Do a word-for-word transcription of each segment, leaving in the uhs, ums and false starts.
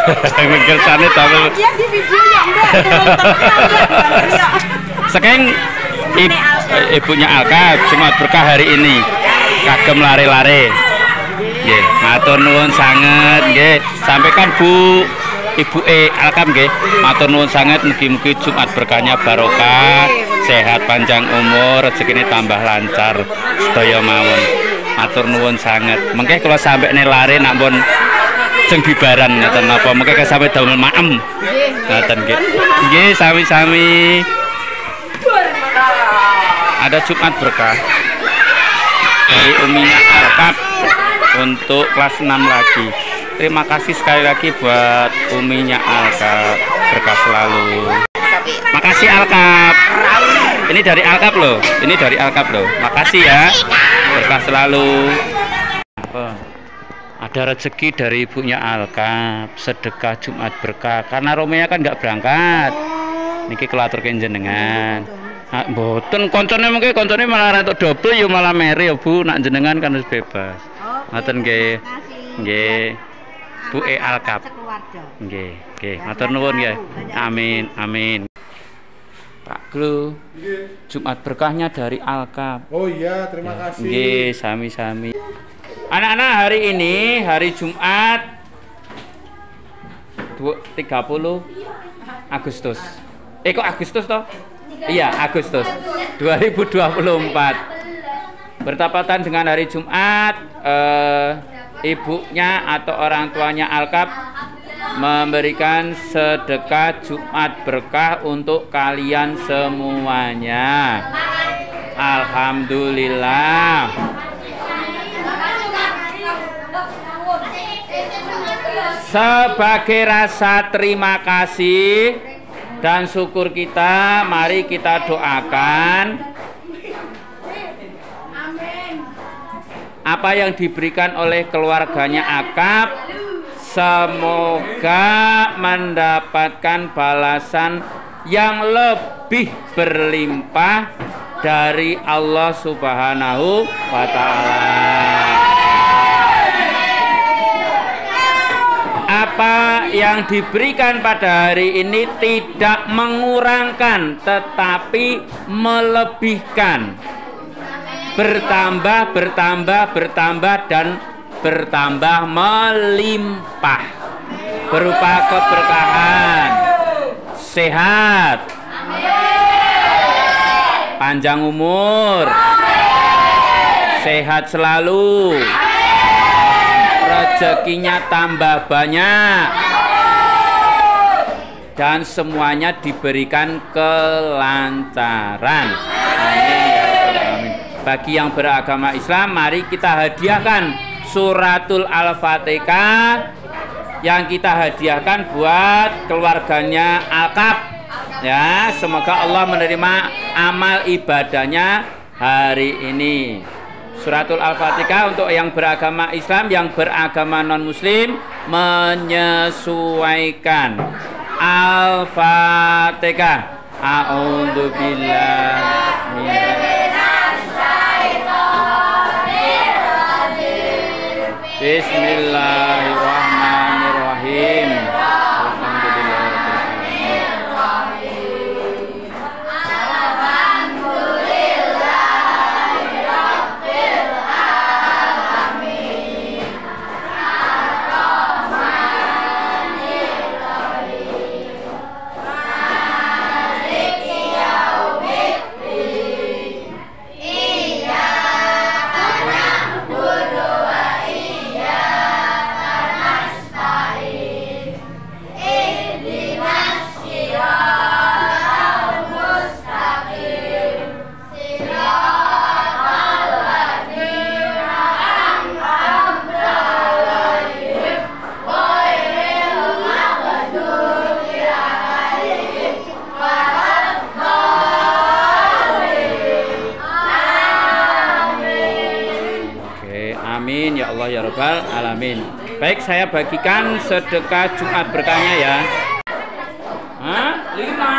Kersane tapi dia di video ya enggak. Sekarang ibu, ibunya Alka Jumat berkah hari ini kagem lare-lare. Nggih, matur nuwun sanget nggih. Sampaikan Bu Ibu E Alkam nggih. Matur nuwun sanget mugi-mugi Jumat berkahnya barokah, sehat panjang umur, rezekine tambah lancar sedaya mawon. Matur nuwun sanget. Mengke kula sampekne lare nak pun jeng bibaran ngoten napa mengke sampe damel maem. Ngoten nggih. Nggih sami-sami. Ada Jumat berkah dari Uminya Alkap untuk kelas enam lagi. Terima kasih sekali lagi buat Uminya Alkap, berkah selalu. Makasih Alkap. Ini dari Alkap loh, ini dari Alkap loh. Makasih ya, berkah selalu. Apa? Ada rezeki dari ibunya Alkap, sedekah Jumat berkah. Karena Romea kan nggak berangkat. Niki kelatur jenengan. Nah, mboten koncone mengke koncone malah entuk double ya malah mere ya Bu, nak jenengan kan wis bebas. Ngoten nggih. Nggih. Bu E Alkap. Nggih, nggih. Matur nuwun nggih. Amin, amin. Pak Glu. Jumat berkahnya dari Alkap. Oh iya, terima ya, kasih. Nggih, sami-sami. Anak-anak, hari ini hari Jumat tiga puluh Agustus. Eh kok Agustus toh? Iya, Agustus dua ribu dua puluh empat. Bertepatan dengan hari Jumat, eh, ibunya atau orang tuanya Alkap memberikan sedekah Jumat berkah untuk kalian semuanya. Alhamdulillah. Sebagai rasa terima kasih dan syukur kita, mari kita doakan apa yang diberikan oleh keluarganya Alkap, semoga mendapatkan balasan yang lebih berlimpah dari Allah Subhanahu wa Ta'ala. Apa yang diberikan pada hari ini tidak mengurangkan tetapi melebihkan, bertambah, bertambah, bertambah dan bertambah melimpah berupa keberkahan, sehat, panjang umur, sehat selalu, rezekinya tambah banyak, dan semuanya diberikan kelancaran. Amin. Bagi yang beragama Islam, mari kita hadiahkan suratul Al-Fatihah yang kita hadiahkan buat keluarganya Alkap. Ya, semoga Allah menerima amal ibadahnya hari ini. Suratul Al-Fatihah untuk yang beragama Islam, yang beragama non-Muslim menyesuaikan. Al-Fatihah. A'udzubillahi minasyaitonir rajim. Bismillahirrahmanirrahim. Amin ya Allah ya Rabbal Alamin. Baik, saya bagikan sedekah Jumat berkahnya ya. Hah? Lima.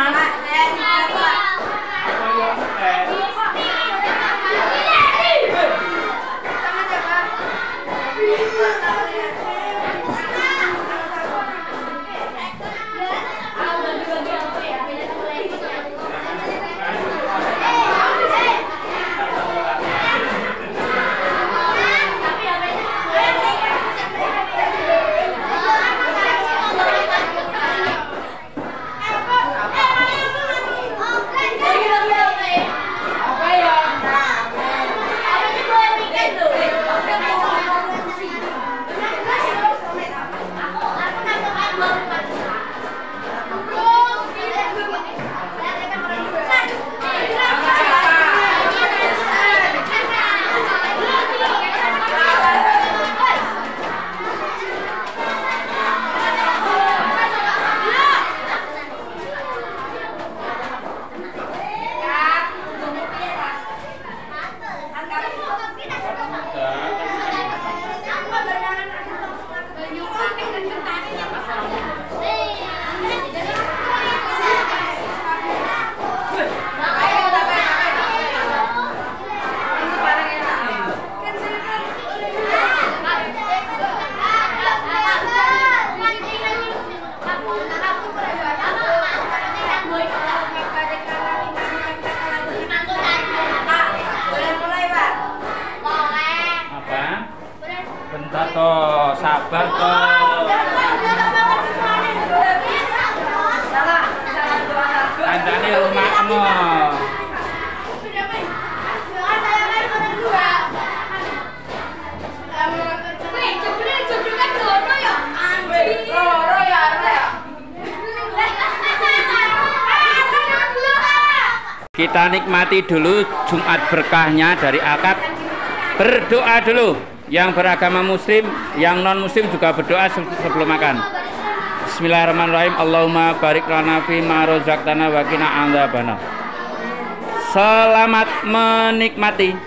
Kita nikmati dulu Jumat berkahnya dari akad. Berdoa dulu. Yang beragama muslim, yang non muslim juga berdoa sebelum makan. Bismillahirrahmanirrahim. Allahumma barik lana fi ma razaqtana wa qina adzabannar. Selamat menikmati.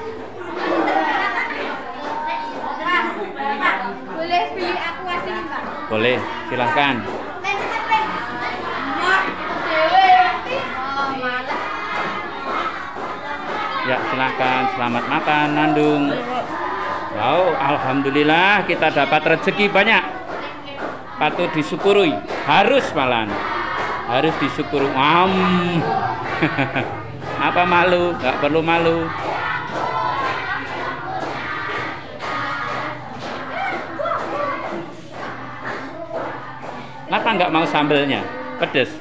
Boleh pilih aku asing, Pak? Boleh, silahkan. Ya, silahkan. Selamat makan, Nandung. Wow, alhamdulillah kita dapat rezeki banyak. Patut disyukuri. Harus malan. Harus disyukuri. Am. Apa malu? Gak perlu malu. Kenapa nggak mau sambelnya? Pedes.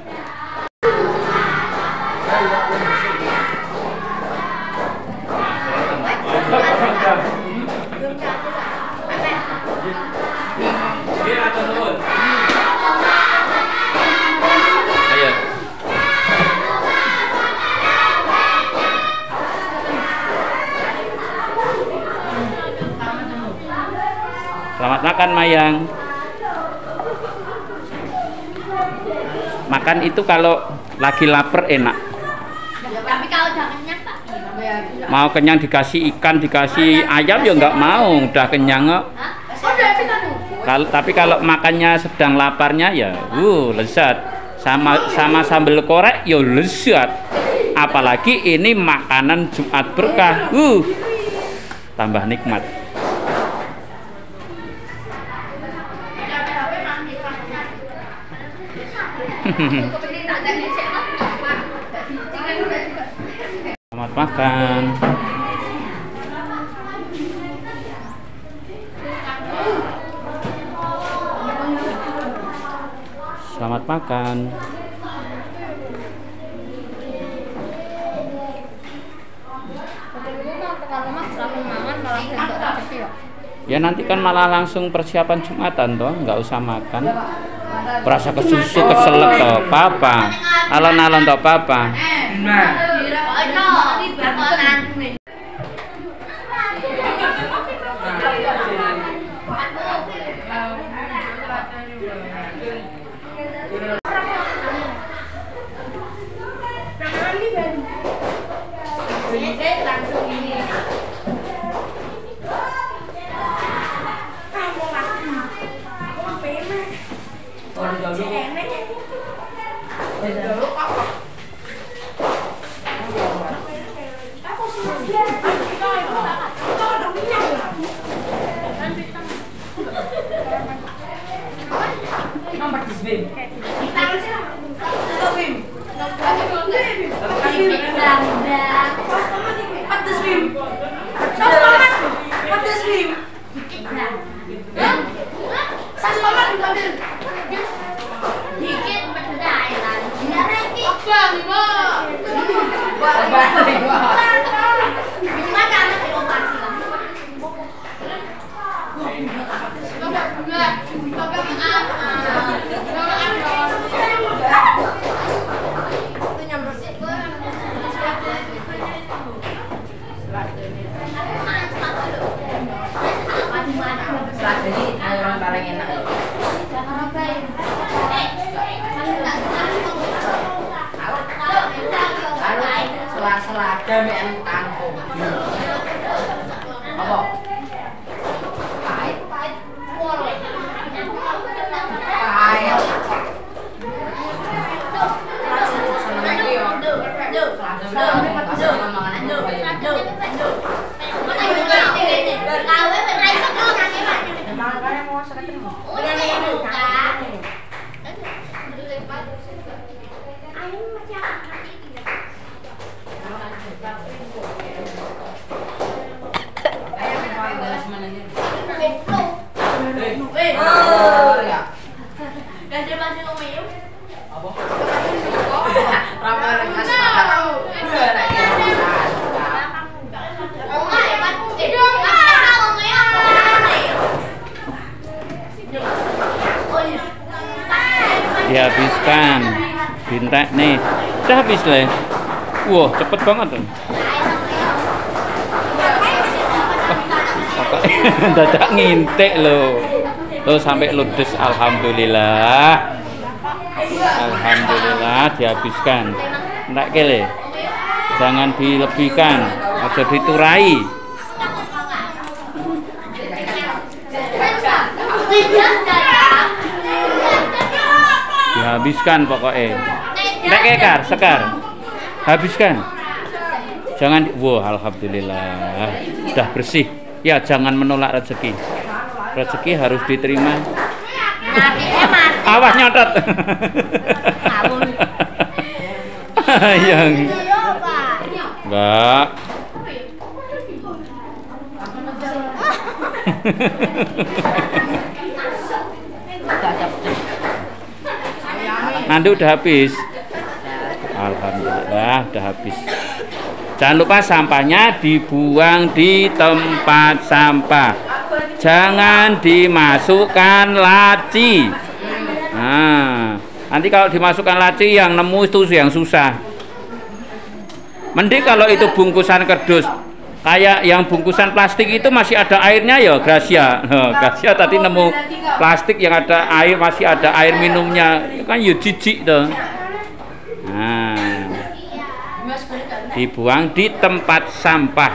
Ayo. Selamat makan, Mayang. Makan itu kalau lagi lapar enak. Tapi kalau udah kenyang, Pak. Mau kenyang dikasih ikan, dikasih ayam ya nggak mau, udah kenyang kok. Kalau tapi kalau makannya sedang laparnya ya, uh lezat. Sama sama sambal korek ya lezat. Apalagi ini makanan Jumat berkah, uh tambah nikmat. Selamat makan. Selamat makan. Ya nanti kan malah langsung persiapan Jumatan toh, nggak usah makan. Perasa kesusu keselak toh, papa. Alon-alon toh papa. Dihabiskan bintek nih, udah habis le. Wah, cepet banget tuh. Dadak ngintik loh. Tuh sampai ludes, alhamdulillah. Alhamdulillah dihabiskan. Ndak kele. Jangan dilebihkan, aja diturai. Dihabiskan pokoknya. Nek Kekar, Sekar. Habiskan. Jangan, wah alhamdulillah. Sudah bersih. Ya, jangan menolak rezeki. Rezeki harus diterima. Awas nyotot. Yang enggak. Nanti udah habis. Alhamdulillah udah habis. Jangan lupa sampahnya dibuang di tempat sampah. Jangan dimasukkan laci. Nah, nanti kalau dimasukkan laci yang nemu itu yang susah. Mending kalau itu bungkusan kardus, kayak yang bungkusan plastik itu masih ada airnya ya, Gracia. Nah, Gracia tadi nemu plastik yang ada air, masih ada air minumnya, kan ya jijik tuh. Nah, dibuang di tempat sampah.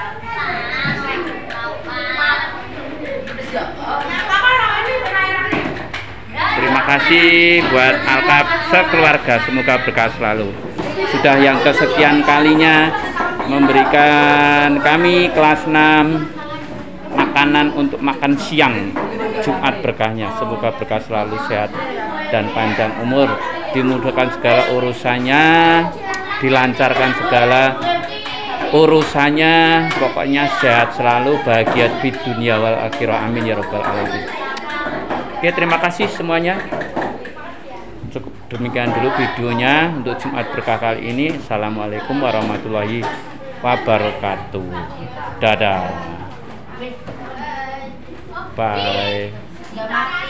Terima kasih buat Alkap sekeluarga, semoga berkah selalu. Sudah yang kesekian kalinya memberikan kami kelas enam makanan untuk makan siang Jumat berkahnya. Semoga berkah selalu, sehat dan panjang umur, dimudahkan segala urusannya, dilancarkan segala urusannya, pokoknya sehat selalu, bahagia di dunia wal akhirah, amin ya rabbal alamin. Oke, terima kasih semuanya. Cukup demikian dulu videonya untuk Jumat berkah kali ini. Assalamualaikum warahmatullahi wabarakatuh. Dadah. Bye.